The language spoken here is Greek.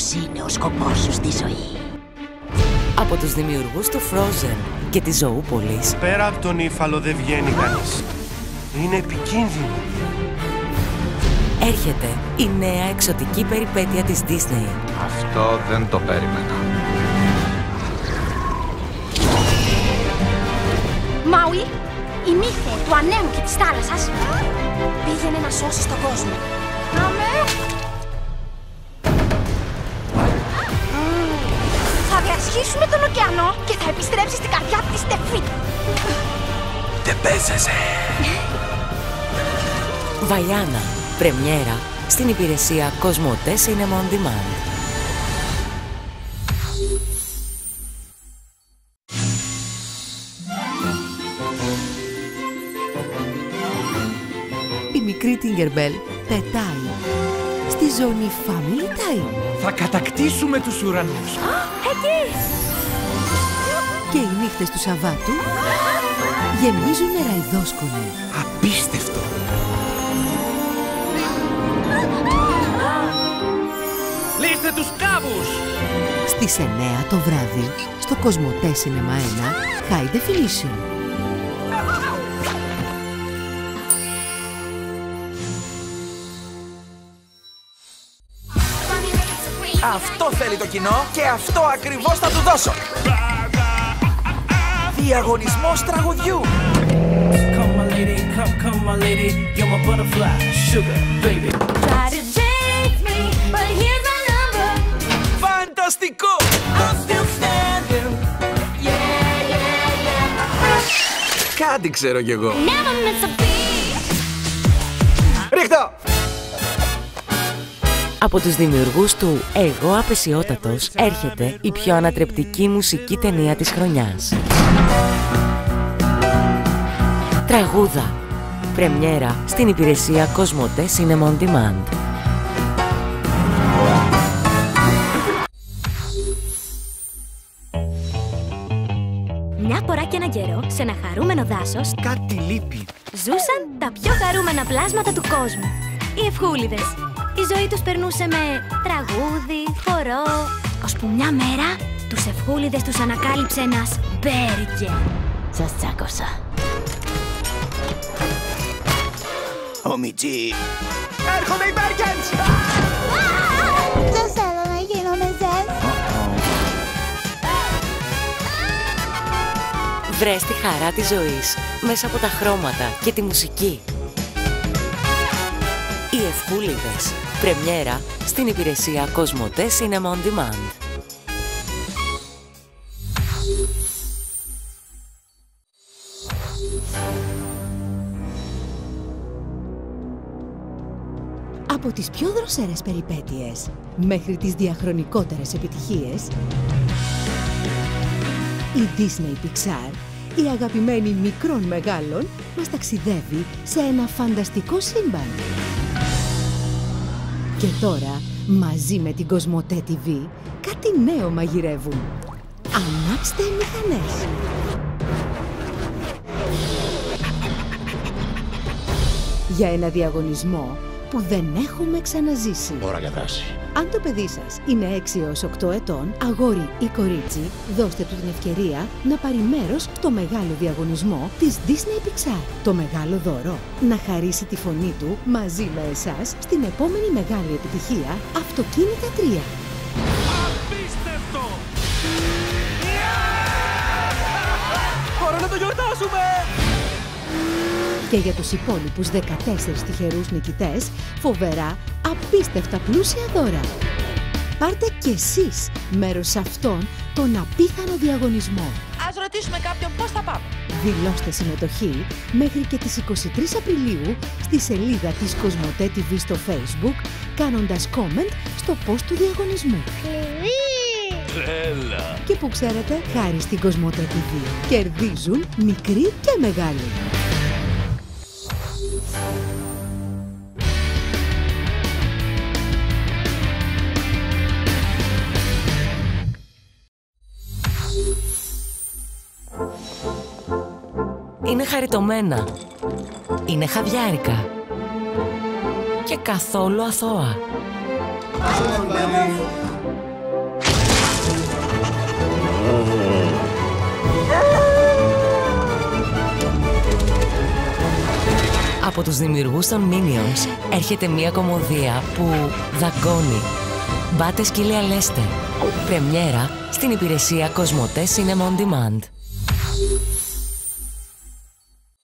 Ποιος είναι ο σκοπός σου στη ζωή? Από τους δημιουργούς του Frozen και της Ζωούπολης. Πέρα από τον Ήφαλο δεν βγαίνει κανείς. Είναι επικίνδυνο. Έρχεται η νέα εξωτική περιπέτεια της Disney. Αυτό δεν το περίμενα. Μάουι, η μύθε του ανέμου και της θάλασσας πήγαινε να σώσει τον κόσμο. Αμέ! Θα διασχίσουμε τον ωκεανό και θα επιστρέψει στην καρδιά της Στεφή. Δεν παίζεσαι. Βαϊάνα, πρεμιέρα στην υπηρεσία Κοσμοτέ Cinema On Demand. Η μικρή Tinkerbell πετάει στη ζώνη Family Time. Θα κατακτήσουμε τους ουρανούς. Εκεί! Και οι νύχτες του Σαββάτου γεμίζουν με ραϊδόσκονη. Απίστευτο. Λύστε τους κάβους! Στις 9 το βράδυ στο Κοσμοτέ Cinema 1 High Definition. Αυτό θέλει το κοινό και αυτό ακριβώς θα του δώσω. Διαγωνισμός τραγουδιού. Come my lady, come my lady, you're my butterfly, sugar baby. Try to date me, but here's my number. Φανταστικό! I'm still standing. Yeah, yeah, yeah. Κάτι ξέρω κι εγώ. Never miss a beat. Ρίχτω! Από τους δημιουργούς του «Εγώ Απεσιότατος» έρχεται η πιο ανατρεπτική μουσική ταινία της χρονιάς. Τραγούδα. Πρεμιέρα στην υπηρεσία Κοσμοτέ Cinema On Demand. Μια φορά και έναν καιρό, σε ένα χαρούμενο δάσος, Κάτι λείπει. ζούσαν τα πιο χαρούμενα πλάσματα του κόσμου. Οι Ευχούληδες. Η ζωή τους περνούσε με τραγούδι, χορό, ώσπου μια μέρα τους Ευχούληδες τους ανακάλυψε ένας μπέργκερ. Σας τσάκωσα. Ο Μιτζή. Έρχονται οι Μπέργκενς! Δεν θέλω να γίνω με ζες. Βρες τη χαρά της ζωής μέσα από τα χρώματα και τη μουσική. Οι Ευχούληδες. Πρεμιέρα στην υπηρεσία Κοσμοτέ Cinema On Demand. Από τις πιο δροσερές περιπέτειες μέχρι τις διαχρονικότερες επιτυχίες, η Disney Pixar, η αγαπημένη μικρών μεγάλων, μας ταξιδεύει σε ένα φανταστικό σύμπαν. Και τώρα, μαζί με την Κοσμοτέ TV, κάτι νέο μαγειρεύουν. Ανάψτε μηχανές. Για ένα διαγωνισμό που δεν έχουμε ξαναζήσει. Ώρα για δράση. Αν το παιδί σας είναι 6 έως 8 ετών, αγόρι ή κορίτσι, δώστε του την ευκαιρία να πάρει μέρος στο μεγάλο διαγωνισμό της Disney Pixar. Το μεγάλο δώρο, να χαρίσει τη φωνή του μαζί με εσάς στην επόμενη μεγάλη επιτυχία Αυτοκίνητα 3. Απίστευτο! Ώρα να το γιορτάσουμε! Και για τους υπόλοιπους 14 τυχερούς νικητές, φοβερά, απίστευτα πλούσια δώρα. Πάρτε κι εσείς μέρος σε αυτόν τον απίθανο διαγωνισμό. Ας ρωτήσουμε κάποιον πώς θα πάμε. Δηλώστε συμμετοχή μέχρι και τις 23 Απριλίου στη σελίδα της Κοσμοτέ TV στο Facebook, κάνοντας comment στο post του διαγωνισμού. Έλα. Και που ξέρετε, χάρη στην Κοσμοτέ TV, κερδίζουν μικροί και μεγάλοι. Είναι χαριτωμένα, είναι χαβιάρικα και καθόλου αθώα. Από τους δημιουργούς των Minions έρχεται μια κομμωδία που δαγκώνει. Μπάτε σκύλια λέστε. Πρεμιέρα στην υπηρεσία Κοσμοτέ Cinema On Demand.